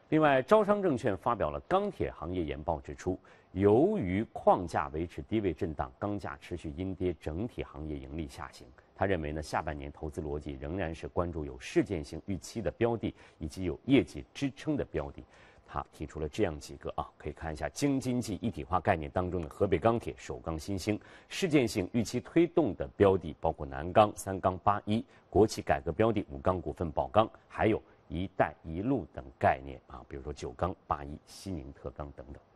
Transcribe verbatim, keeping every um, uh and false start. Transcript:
另外，招商证券发表了钢铁行业研报，指出，由于矿价维持低位震荡，钢价持续阴跌，整体行业盈利下行。他认为呢，下半年投资逻辑仍然是关注有事件性预期的标的，以及有业绩支撑的标的。他提出了这样几个啊，可以看一下京津冀一体化概念当中的河北钢铁、首钢新兴，事件性预期推动的标的包括南钢、三钢、八一，国企改革标的武钢股份、宝钢，还有一带一路等概念啊，比如说九钢、八一、西宁特钢等等。